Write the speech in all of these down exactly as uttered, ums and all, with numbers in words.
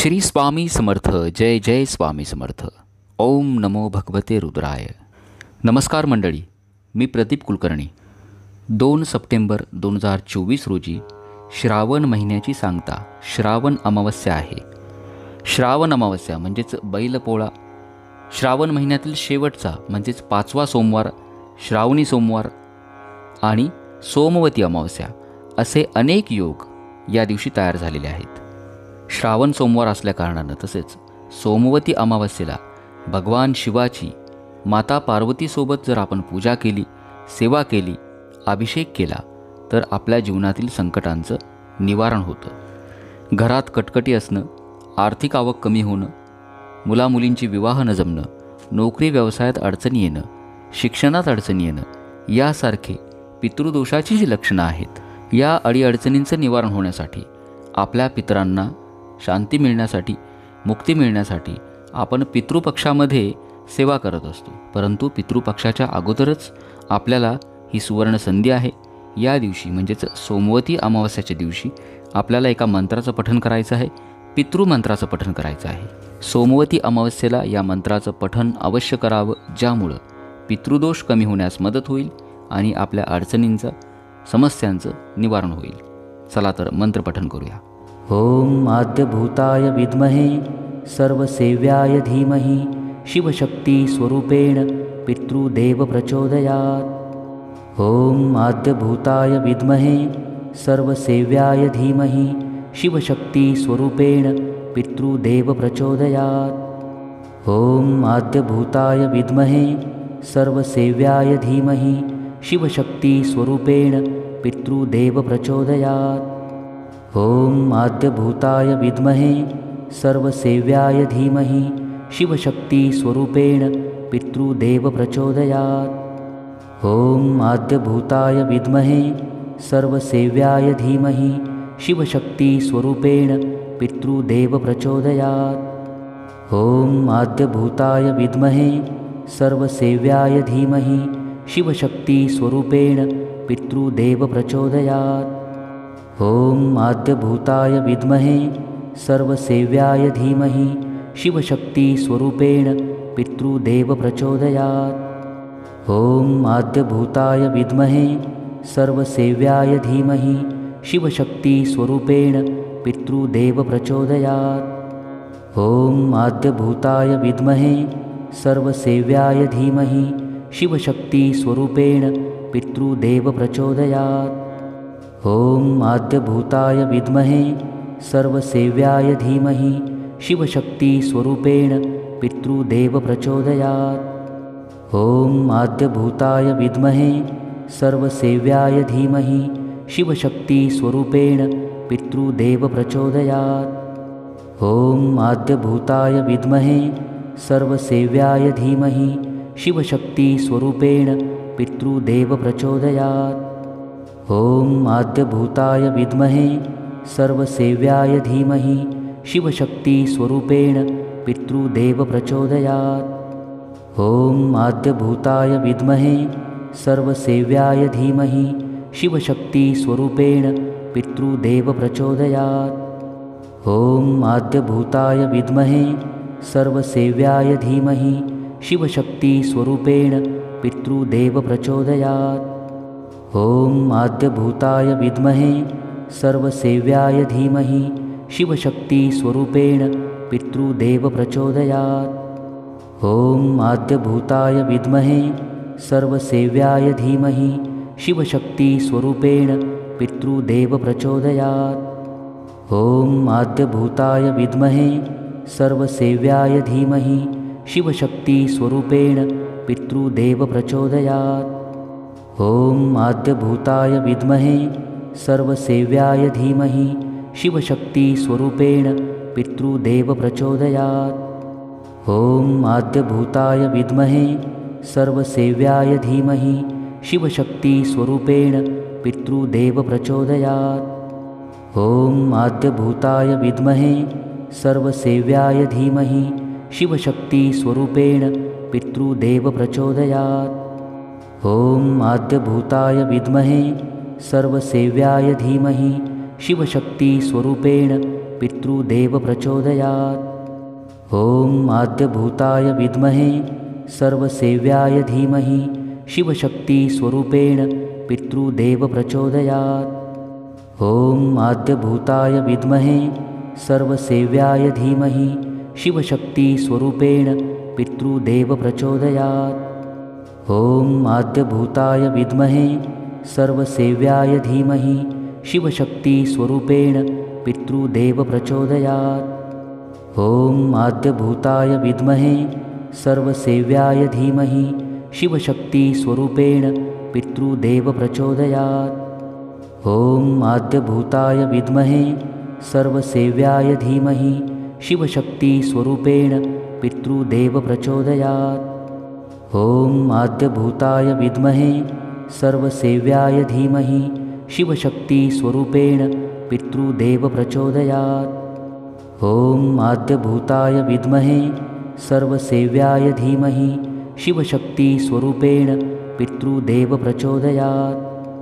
श्री स्वामी समर्थ. जय जय स्वामी समर्थ. ओम नमो भगवते रुद्राय. नमस्कार मंडळी, मी प्रदीप कुलकर्णी. दोन सप्टेंबर दोन हजार चोवीस रोजी श्रावण महिन्याची सांगता श्रावण अमावस्या आहे. श्रावण अमावस्या म्हणजेच बैलपोळा. श्रावण महिन्यातील शेवटचा म्हणजेच पाचवा सोमवार श्रावणी सोमवार आणि सोमवती अमावस्या असे अनेक योग या दिवशी तयार झालेले आहेत. श्रावण सोमवार असल्याकारणानं तसेच सोमवती अमावस्येला भगवान शिवाची माता पार्वतीसोबत जर आपण पूजा केली, सेवा केली, अभिषेक केला तर आपल्या जीवनातील संकटांचं निवारण होतं. घरात कटकटी असणं, आर्थिक आवक कमी होणं, मुलामुलींची विवाह न जमणं, नोकरी व्यवसायात अडचणी येणं, शिक्षणात अडचणी येणं यासारखे पितृदोषाची जी लक्षणं आहेत, या अडीअडचणींचं निवारण होण्यासाठी, आपल्या पितरांना शांती मिळण्यासाठी, मुक्ती मिळण्यासाठी आपण पितृपक्षामध्ये सेवा करत असतो. परंतु पितृपक्षाच्या अगोदरच आपल्याला ही सुवर्ण संधी आहे. या दिवशी म्हणजेच सोमवती अमावस्याच्या दिवशी आपल्याला एका मंत्राचं पठण करायचं आहे, पितृमंत्राचं पठण करायचं आहे. सोमवती अमावस्येला या मंत्राचं पठण अवश्य करावं, ज्यामुळं पितृदोष कमी होण्यास मदत होईल आणि आपल्या अडचणींचं, समस्यांचं निवारण होईल. चला तर मंत्रपठण करूया. ओम आद्यभूताय विद्महे सर्वसेव्याय धीमहि शिवशक्ती स्वरूपेण पितृदेव प्रचोदयात्. ओम आद्यभूताय विद्महे सर्वसेव्याय धीमहि शिवशक्ती स्वरूपेण पितृदेव प्रचोदयात्. ओम आद्यभूताय विद्महे सर्वसेव्याय धीमहि शिवशक्ती स्वरूपेण पितृदेव प्रचोदयात्. ओम आद्यभूताय विद्महे सर्वसेव्याय धीमहि शिवशक्ती स्वरूपेण पितृदेव प्रचोदयात्. ओम आद्यभूताय विद्महे सर्वसेव्याय धीमहि शिवशक्ती स्वरूपेण पितृदेव प्रचोदयात्. ओम आद्यभूताय विद्महे सर्वसेव्याय धीमहि शिवशक्ती स्वरूपेण पितृदेव प्रचोदयात्. ओम आद्यभूताय विद्महे सर्वसेव्याय धीमहि शिवशक्ती स्वरूपेण पितृदेव प्रचोदयात्. ओम आद्यभूताय विद्महे सर्वसेव्याय धीमहि शिवशक्ती स्वरूपेण पितृदेव प्रचोदयात्. ओम आद्यभूताय विद्महे सर्वसेव्याय धीमहि शिवशक्ती स्वरूपेण पितृदेव प्रचोदयात्. ओम आद्यभूताय विद्महे सर्वसेव्याय धीमहि शिवशक्ती स्वरूपेण पितृदेव प्रचोदयात्. ओम आद्यभूताय विद्महे सर्वसेव्याय धीमहि शिवशक्ती स्वरूपेण पितृदेव प्रचोदयात्. ओम आद्यभूताय विद्महे सर्वसेव्याय धीमहि शिवशक्ती स्वरूपेण पितृदेव प्रचोदयात्. ओम आद्यभूताय विद्महे सर्वसेव्याय धीमहि शिवशक्ती स्वरूपेण पितृदेव प्रचोदयात्. ओम आद्यभूताय विद्महे सर्वसेव्याय धीमहि शिवशक्ती स्वरूपेण पितृदेव प्रचोदयात्. ओम आद्यभूताय विद्महे सर्वसेव्याय धीमहि शिवशक्ती स्वरूपेण पितृदेव प्रचोदयात्. ओम आद्यभूताय विद्महे सर्वसेव्याय धीमहि शिवशक्ती स्वरूपेण पितृदेव प्रचोदयात्. ओम आद्यभूताय विद्महे सर्वसेव्याय धीमहि शिवशक्ती स्वरूपेण पितृदेव प्रचोदयात्. ओम आद्यभूताय विद्महे सर्वसेव्याय धीमहि शिवशक्ती स्वरूपेण पितृदेव प्रचोदयात्. ओम आद्यभूताय विद्महे सर्वसेव्याय धीमहि शिवशक्ती स्वरूपेण पितृदेव प्रचोदयात्. ओम आद्यभूताय विद्महे सर्वसेव्याय धीमहि शिवशक्ती स्वरूपेण पितृदेव प्रचोदयात्. ओम आद्यभूताय विद्महे सर्वसेव्याय धीमहि शिवशक्ती स्वरूपेण पितृदेव प्रचोदयात्. ओम आद्यभूताय विद्महे सर्वसेव्याय धीमहि शिवशक्ती स्वरूपेण पितृदेव पितृदेव प्रचोदयात्। ॐ आद्यभूताय विद्महे सर्वसेव्याय धीमहि शिवशक्तिस्वरूपेण पितृदेव प्रचोदयात्। ॐ आद्यभूताय विद्महे सर्वसेव्याय धीमहि शिवशक्तिस्वरूपेण पितृदेव प्रचोदयात्। ॐ आद्यभूताय विद्महे सर्वसेव्याय धीमहि शिवशक्तिस्वरूपेण पितृदेव प्रचोदयात्। ॐ आद्यभूताय विद्महे सर्वसेव्याय धीमहि शिवशक्तिस्वरूपेण पितृदेव प्रचोदयात्। ॐ आद्यभूताय विद्महे सर्वसेव्याय धीमहि शिवशक्तिस्वरूपेण पितृदेव प्रचोदयात्। ॐ आद्यभूताय विद्महे सर्वसेव्याय धीमहि शिवशक्तिस्वरूपेण पितृदेव प्रचोदयात्। ॐ आद्यभूताय विद्महे सर्वसेव्याय धीमहि शिवशक्तिस्वरूपेण पितृदेव प्रचोदयात्।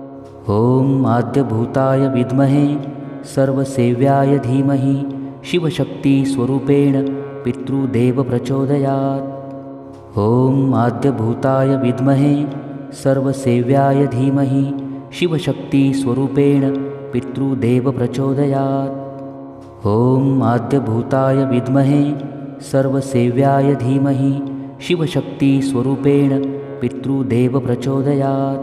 ॐ आद्यभूताय विद्महे सर्वसेव्याय धीमहि शिवशक्तिस्वरूपेण पितृदेव प्रचोदयात्। ॐ आद्यभूताय विद्महे सर्वसेव्याय धीमहि शिवशक्तिस्वरूपेण पितृदेव प्रचोदयात्। ॐ आद्यभूताय विद्महे सर्वसेव्याय धीमहि शिवशक्तिस्वरूपेण पितृदेव प्रचोदयात्।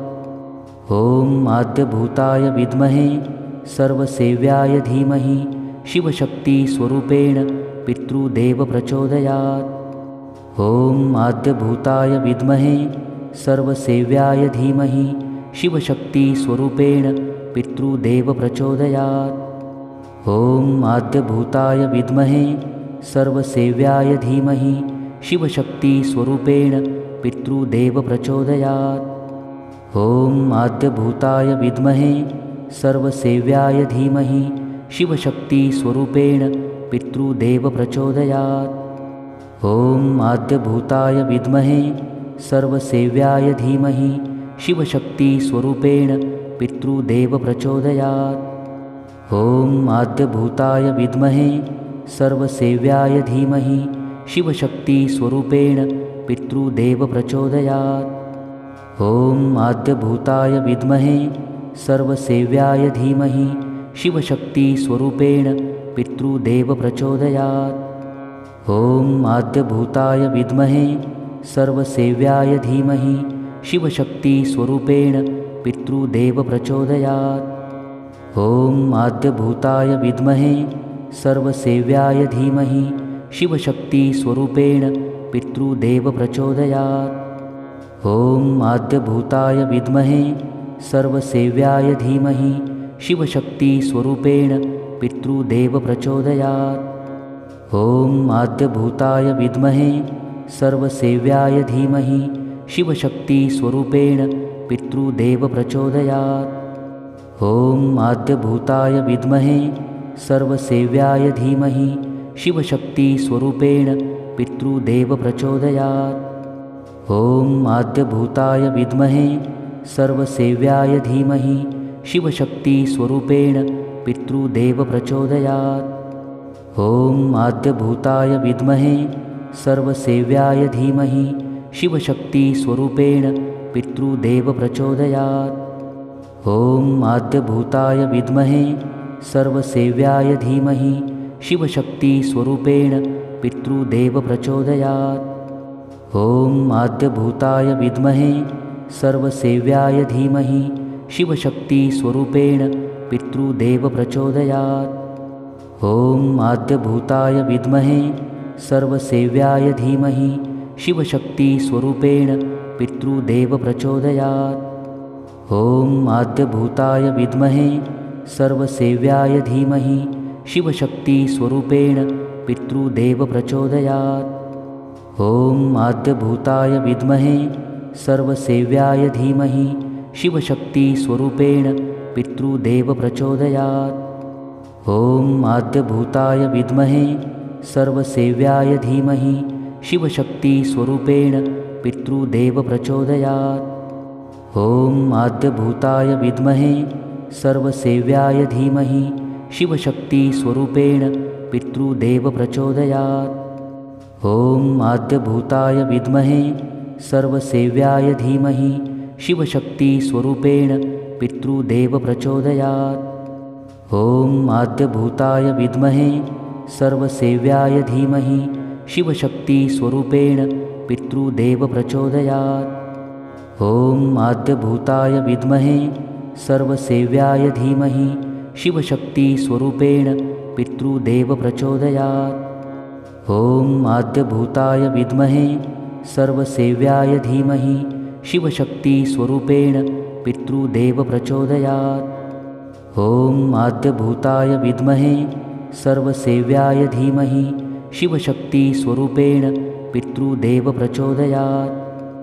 ॐ आद्यभूताय विद्महे सर्वसेव्याय धीमहि शिवशक्तिस्वरूपेण पितृदेव प्रचोदयात्। ॐ आद्यभूताय विद्महे सर्वसेव्याय धीमहि शिवशक्तिस्वरूपेण पितृदेव प्रचोदयात्। ॐ आद्यभूताय विद्महे सर्वसेव्याय धीमहि शिवशक्तिस्वरूपेण पितृदेव प्रचोदयात्। ॐ आद्यभूताय विद्महे सर्वसेव्याय धीमहि शिवशक्तिस्वरूपेण पितृदेव प्रचोदयात्। ॐ आद्यभूताय विद्महे सर्वसेव्याय धीमहि शिवशक्तिस्वरूपेण पितृदेव प्रचोदयात्। ॐ आद्यभूताय विद्महे सर्वसेव्याय धीमहि शिवशक्तिस्वरूपेण पितृदेव प्रचोदयात्। ॐ आद्यभूताय विद्महे सर्वसेव्याय धीमहि शिवशक्तिस्वरूपेण पितृदेव प्रचोदयात्। ॐ आद्यभूताय विद्महे सर्वसेव्याय धीमहि शिवशक्तिस्वरूपेण पितृदेव प्रचोदयात्। ॐ आद्यभूताय विद्महे सर्वसेव्याय धीमहि शिवशक्तिस्वरूपेण पितृदेव प्रचोदयात्। ॐ आद्यभूताय विद्महे सर्वसेव्याय धीमहि शिवशक्तिस्वरूपेण पितृदेव प्रचोदयात्। ॐ आद्यभूताय विद्महे सर्वसेव्याय धीमहि शिवशक्तिस्वरूपेण पितृदेव प्रचोदयात्। ॐ आद्यभूताय विद्महे सर्वसेव्याय धीमहि शिवशक्तिस्वरूपेण पितृदेव प्रचोदयात्। ॐ आद्यभूताय विद्महे सर्वसेव्याय धीमहि शिवशक्तिस्वरूपेण पितृदेव प्रचोदयात्। ॐ आद्यभूताय विद्महे सर्वसेव्याय धीमहि शिवशक्तिस्वरूपेण पितृदेव प्रचोदयात्। ॐ आद्यभूताय विद्महे सर्वसेव्याय धीमहि शिवशक्तिस्वरूपेण पितृदेव प्रचोदयात्। ॐ आद्यभूताय विद्महे सर्वसेव्याय धीमहि शिवशक्तिस्वरूपेण पितृदेव प्रचोदयात्। ॐ आद्यभूताय विद्महे सर्वसेव्याय धीमहि शिवशक्तिस्वरूपेण पितृदेव प्रचोदयात्। ॐ आद्यभूताय विद्महे सर्वसेव्याय धीमहि शिवशक्तिस्वरूपेण पितृदेव प्रचोदयात्। ॐ आद्यभूताय विद्महे सर्वसेव्याय धीमहि शिवशक्तिस्वरूपेण पितृदेव प्रचोदयात्। ॐ आद्यभूताय विद्महे सर्वसेव्याय धीमहि शिवशक्तिस्वरूपेण पितृदेव प्रचोदयात्। ॐ आद्यभूताय विद्महे सर्वसेव्याय धीमहि शिवशक्तिस्वरूपेण पितृदेव प्रचोदयात्। ॐ आद्यभूताय विद्महे सर्वसेव्याय धीमहि शिवशक्तिस्वरूपेण पितृदेव प्रचोदयात्। ॐ आद्यभूताय विद्महे सर्वसेव्याय धीमहि शिवशक्तिस्वरूपेण पितृदेव प्रचोदयात्। ॐ आद्यभूताय विद्महे सर्वसेव्याय धीमहि शिवशक्तिस्वरूपेण पितृदेव प्रचोदयात्। ॐ आद्यभूताय विद्महे सर्वसेव्याय धीमहि शिवशक्तिस्वरूपेण पितृदेव प्रचोदयात्। ॐ आद्यभूताय विद्महे सर्वसेव्याय धीमहि शिवशक्तिस्वरूपेण पितृदेव प्रचोदयात्।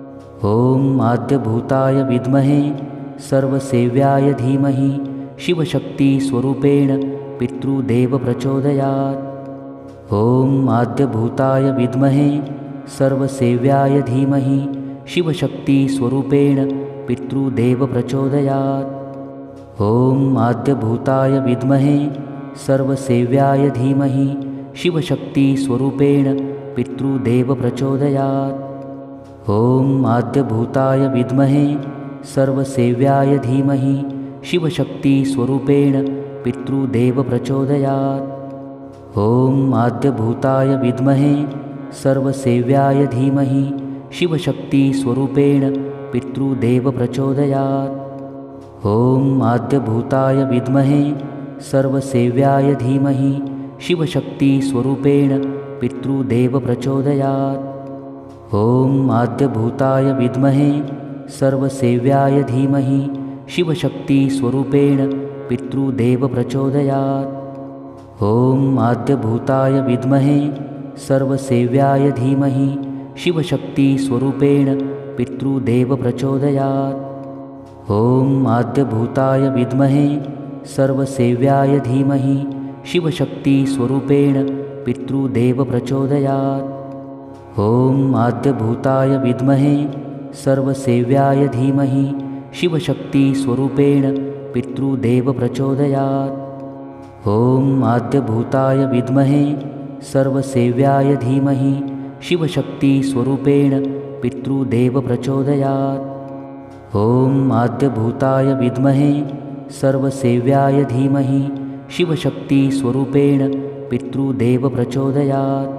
ॐ आद्यभूताय विद्महे सर्वसेव्याय धीमहि शिवशक्तिस्वरूपेण पितृदेव प्रचोदयात्। ॐ आद्यभूताय विद्महे सर्वसेव्याय धीमहि शिवशक्तिस्वरूपेण पितृदेव प्रचोदयात्। ॐ आद्यभूताय विद्महे सर्वसेव्याय धीमहि शिवशक्तिस्वरूपेण पितृदेव प्रचोदयात्। ॐ आद्यभूताय विद्महे सर्वसेव्याय धीमहि शिवशक्तिस्वरूपेण पितृदेव प्रचोदयात्। ॐ आद्यभूताय विद्महे सर्वसेव्याय धीमहि शिवशक्तिस्वरूपेण पितृदेव प्रचोदयात्। ॐ आद्यभूताय विद्महे सर्वसेव्याय धीमहि शिवशक्तिस्वरूपेण पितृदेव प्रचोदयात्। ॐ आद्यभूताय विद्महे सर्वसेव्याय धीमहि शिवशक्तिस्वरूपेण पितृदेव प्रचोदयात्। ॐ आद्यभूताय विद्महे सर्वसेव्याय धीमहि शिवशक्तिस्वरूपेण पितृदेव प्रचोदयात्। ॐ आद्यभूताय विद्महे सर्वसेव्याय धीमहि शिवशक्तिस्वरूपेण पितृदेव प्रचोदयात्। ॐ आद्यभूताय विद्महे सर्वसेव्याय धीमहि शिवशक्तिस्वरूपेण पितृदेव प्रचोदयात्। ॐ आद्यभूताय विद्महे सर्वसेव्याय धीमहि शिवशक्तिस्वरूपेण पितृदेव प्रचोदयात्। ॐ आद्यभूताय विद्महे सर्वसेव्याय धीमहि शिवशक्तिस्वरूपेण पितृदेव प्रचोदयात्।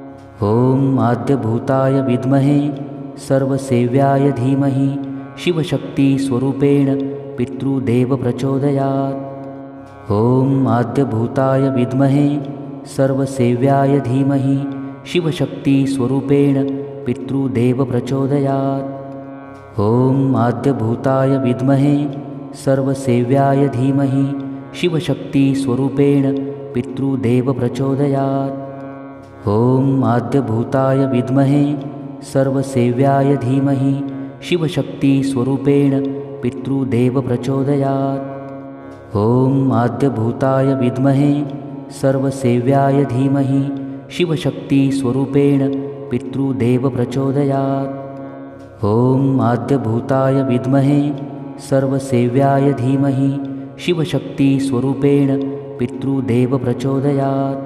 ॐ आद्यभूताय विद्महे सर्वसेव्याय धीमहि शिवशक्तिस्वरूपेण पितृदेव प्रचोदयात्। ॐ आद्यभूताय विद्महे सर्वसेव्याय धीमहि शिवशक्तिस्वरूपेण पितृदेव प्रचोदयात्। ॐ आद्यभूताय विद्महे सर्वसेव्याय धीमहि शिवशक्तिस्वरूपेण पितृदेव प्रचोदयात्। ॐ आद्यभूताय विद्महे सर्वसेव्याय धीमहि शिवशक्तिस्वरूपेण पितृदेव प्रचोदयात्। ॐ आद्यभूताय विद्महे सर्वसेव्याय धीमहि शिवशक्तिस्वरूपेण पितृदेव प्रचोदयात्। ॐ आद्यभूताय विद्महे सर्वसेव्याय धीमहि शिवशक्तिस्वरूपेण पितृदेव प्रचोदयात्।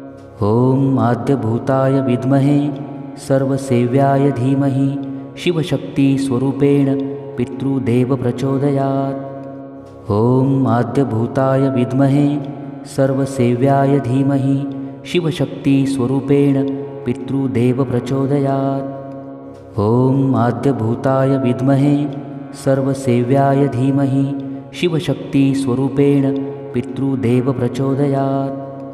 ॐ आद्यभूताय विद्महे सर्वसेव्याय धीमहि शिवशक्तिस्वरूपेण पितृदेव प्रचोदयात्। ॐ आद्यभूताय विद्महे सर्वसेव्याय धीमहि शिवशक्तिस्वरूपेण पितृदेव प्रचोदयात्। ॐ आद्यभूताय विद्महे सर्वसेव्याय धीमहि शिवशक्तिस्वरूपेण पितृदेव प्रचोदयात्।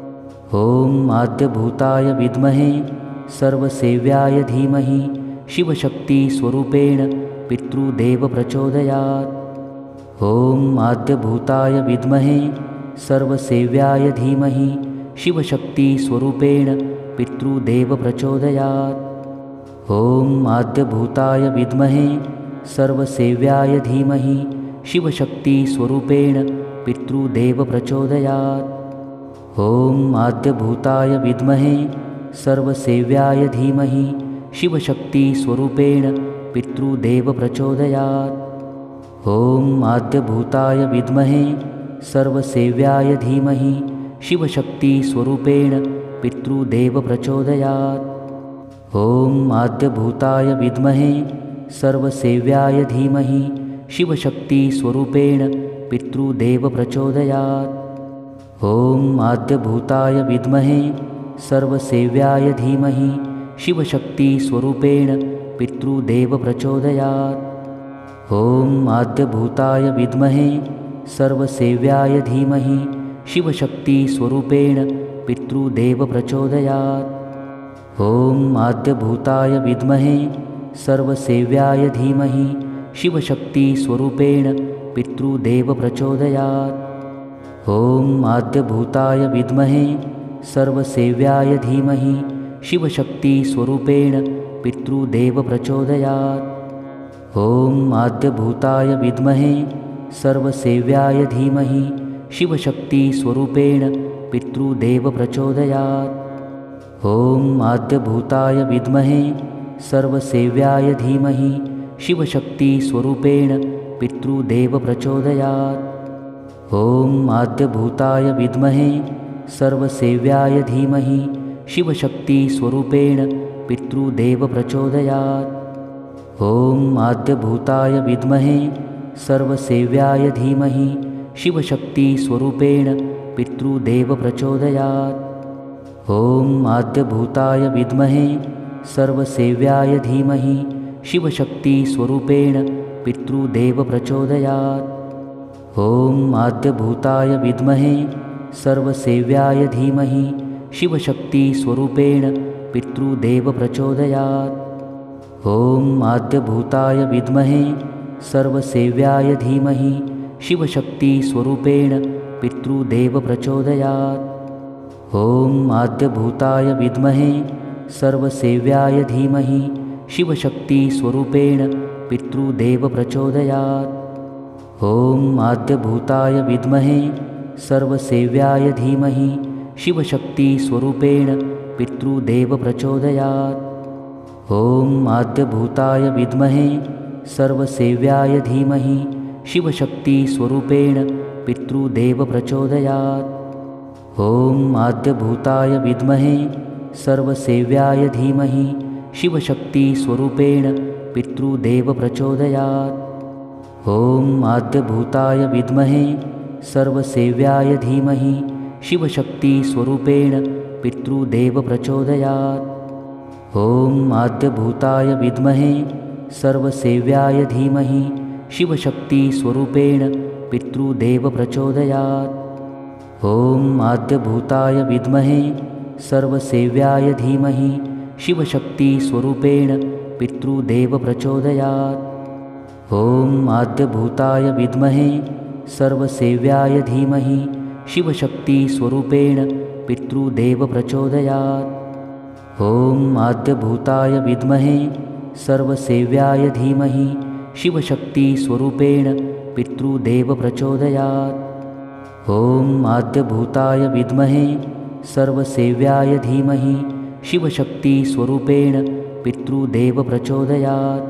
ॐ आद्यभूताय विद्महे सर्वसेव्याय धीमहि शिवशक्तिस्वरूपेण पितृदेव प्रचोदयात्। ॐ आद्यभूताय विद्महे सर्वसेव्याय धीमहि शिवशक्तिस्वरूपेण पितृदेव प्रचोदयात्। ॐ आद्यभूताय विद्महे सर्वसेव्याय धीमहि शिवशक्तिस्वरूपेण पितृदेव प्रचोदयात्। ॐ आद्यभूताय विद्महे सर्वसेव्याय धीमहि शिवशक्तिस्वरूपेण पितृदेव प्रचोदयात्। ॐ आद्यभूताय विद्महे सर्वसेव्याय धीमहि शिवशक्तिस्वरूपेण पितृदेव प्रचोदयात्। ॐ आद्यभूताय विद्महे सर्वसेव्याय धीमहि शिवशक्तिस्वरूपेण पितृदेव प्रचोदयात्। ॐ आद्यभूताय विद्महे सर्वसेव्याय धीमहि शिवशक्तिस्वरूपेण पितृदेव प्रचोदयात्। ॐ आद्यभूताय विद्महे सर्वसेव्याय धीमहि शिवशक्तिस्वरूपेण पितृदेव प्रचोदयात्। ॐ आद्यभूताय विद्महे सर्वसेव्याय धीमहि शिवशक्तिस्वरूपेण पितृदेव प्रचोदयात्। ॐ आद्यभूताय विद्महे सर्वसेव्याय धीमहि शिवशक्तिस्वरूपेण पितृदेव प्रचोदयात्। ॐ आद्यभूताय विद्महे सर्वसेव्याय धीमहि शिवशक्तिस्वरूपेण पितृदेव प्रचोदयात्। ॐ आद्यभूताय विद्महे सर्वसेव्याय धीमहि शिवशक्तिस्वरूपेण पितृदेव प्रचोदयात्। ॐ आद्यभूताय विद्महे सर्वसेव्याय धीमहि शिवशक्तिस्वरूपेण पितृदेव प्रचोदयात्। ॐ आद्यभूताय विद्महे सर्वसेव्याय धीमहि शिवशक्तिस्वरूपेण पितृदेव प्रचोदयात्। ॐ आद्यभूताय विद्महे सर्वसेव्याय धीमहि शिवशक्तिस्वरूपेण पितृदेव प्रचोदयात्। ॐ आद्यभूताय विद्महे सर्वसेव्याय धीमहि शिवशक्तिस्वरूपेण पितृदेव प्रचोदयात्। ॐ आद्यभूताय विद्महे सर्वसेव्याय धीमहि शिवशक्तिस्वरूपेण पितृदेव प्रचोदयात्। ॐ आद्यभूताय विद्महे सर्वसेव्याय धीमहि शिवशक्तिस्वरूपेण पितृदेव प्रचोदयात्। ॐ आद्यभूताय विद्महे सर्वसेव्याय धीमहि शिवशक्तिस्वरूपेण पितृदेव प्रचोदयात्। ॐ आद्यभूताय विद्महे सर्वसेव्याय धीमहि शिवशक्तिस्वरूपेण पितृदेव प्रचोदयात्। ॐ आद्यभूताय विद्महे सर्वसेव्याय धीमहि शिवशक्तिस्वरूपेण पितृदेव प्रचोदयात्। ॐ आद्यभूताय विद्महे सर्वसेव्याय धीमहि शिवशक्तिस्वरूपेण पितृदेव प्रचोदयात्। ॐ आद्यभूताय विद्महे सर्वसेव्याय धीमहि शिवशक्तिस्वरूपेण पितृदेव प्रचोदयात्। ॐ आद्यभूताय विद्महे सर्वसेव्याय धीमहि शिवशक्तिस्वरूपेण पितृदेव प्रचोदयात्। ॐ आद्यभूताय विद्महे सर्वसेव्याय धीमहि शिवशक्तिस्वरूपेण पितृदेव प्रचोदयात्। ॐ आद्यभूताय विद्महे सर्वसेव्याय धीमहि शिवशक्तिस्वरूपेण पितृदेव प्रचोदयात्। ॐ आद्यभूताय विद्महे सर्वसेव्याय धीमहि शिवशक्तिस्वरूपेण पितृदेव प्रचोदयात्।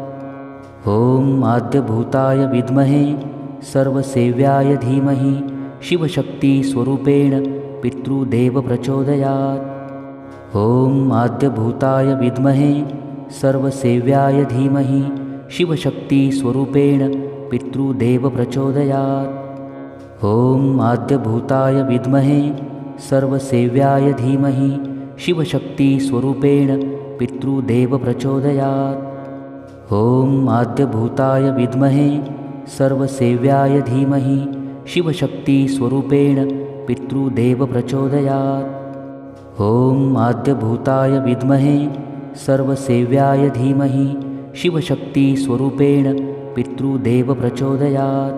ॐ आद्यभूताय विद्महे सर्वसेव्याय धीमहि शिवशक्तिस्वरूपेण पितृदेव प्रचोदयात्। ॐ आद्यभूताय विद्महे सर्वसेव्याय धीमहि शिवशक्तिस्वरूपेण पितृदेव प्रचोदयात्। ॐ आद्यभूताय विद्महे सर्वसेव्याय धीमहि शिवशक्तिस्वरूपेण पितृदेव प्रचोदयात्। ॐ आद्यभूताय विद्महे सर्वसेव्याय धीमहि शिवशक्तिस्वरूपेण पितृदेव प्रचोदयात्। ॐ आद्यभूताय विद्महे सर्वसेव्याय धीमहि शिवशक्तिस्वरूपेण पितृदेव प्रचोदयात्।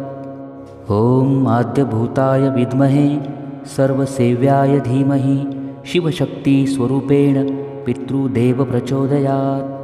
ॐ आद्यभूताय विद्महे सर्वसेव्याय धीमहि शिवशक्तिस्वरूपेण पितृदेव प्रचोदयात्।